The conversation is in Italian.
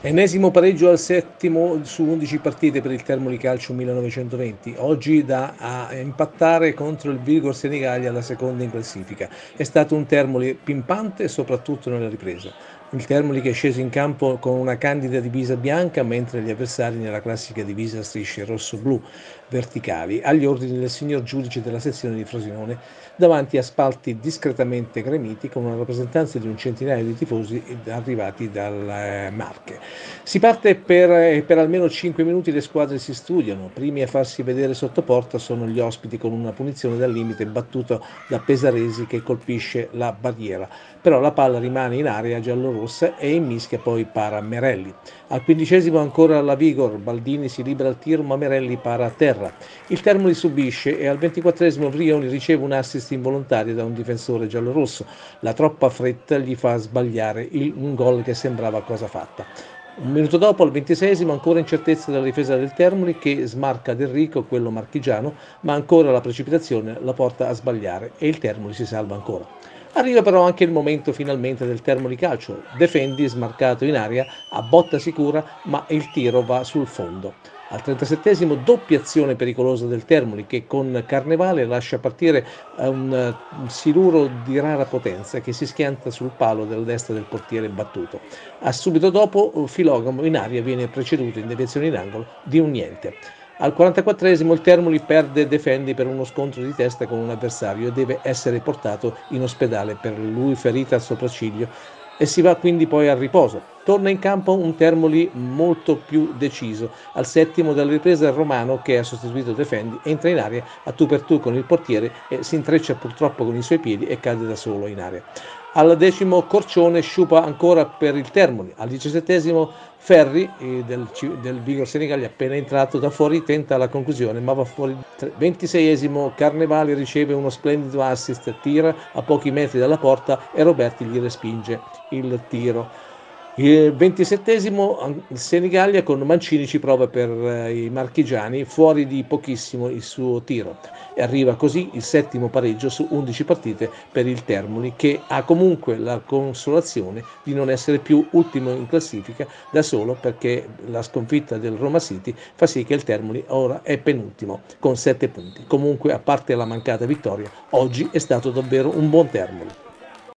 Ennesimo pareggio al settimo su 11 partite per il Termoli Calcio 1920, oggi da a impattare contro il Vigor Senigallia alla seconda in classifica. È stato un Termoli pimpante soprattutto nella ripresa. Il Termoli che è sceso in campo con una candida divisa bianca, mentre gli avversari nella classica divisa a strisce rosso-blu verticali, agli ordini del signor giudice della sezione di Frosinone, davanti a spalti discretamente gremiti con una rappresentanza di un centinaio di tifosi arrivati dalle Marche. Si parte per almeno 5 minuti, le squadre si studiano, primi a farsi vedere sotto porta sono gli ospiti con una punizione dal limite battuto da Pesaresi che colpisce la barriera, però la palla rimane in area giallorossa e in mischia poi para Merelli. Al 15° ancora la Vigor, Baldini si libera al tiro ma Merelli para a terra. Il Termoli subisce e al 24° Vrioni riceve un assist involontario da un difensore giallorosso. La troppa fretta gli fa sbagliare un gol che sembrava cosa fatta. Un minuto dopo, al 26°, ancora incertezza della difesa del Termoli che smarca Del Rico, quello marchigiano, ma ancora la precipitazione la porta a sbagliare e il Termoli si salva ancora. Arriva però anche il momento finalmente del Termoli calcio. Defendi smarcato in aria a botta sicura, ma il tiro va sul fondo. Al 37° doppia azione pericolosa del Termoli che con Carnevale lascia partire un siluro di rara potenza che si schianta sul palo della destra del portiere battuto. Subito dopo Filogamo in aria viene preceduto in deviazione in angolo di un niente. Al 44° il Termoli perde Defendi per uno scontro di testa con un avversario e deve essere portato in ospedale per lui ferita al sopracciglio e si va quindi poi al riposo. Torna in campo un Termoli molto più deciso. Al 7° della ripresa il Romano, che ha sostituito Defendi, entra in aria a tu per tu con il portiere e si intreccia purtroppo con i suoi piedi e cade da solo in aria. Al 10° Corcione sciupa ancora per il Termoli. Al 17° Ferri del Vigor Senigallia, appena entrato da fuori, tenta la conclusione ma va fuori. 26° Carnevale riceve uno splendido assist, tira a pochi metri dalla porta e Roberti gli respinge il tiro. Il 27° Senigallia con Mancini ci prova per i marchigiani, fuori di pochissimo il suo tiro e arriva così il 7° pareggio su 11 partite per il Termoli, che ha comunque la consolazione di non essere più ultimo in classifica da solo, perché la sconfitta del Roma City fa sì che il Termoli ora è penultimo con 7 punti. Comunque, a parte la mancata vittoria, oggi è stato davvero un buon Termoli.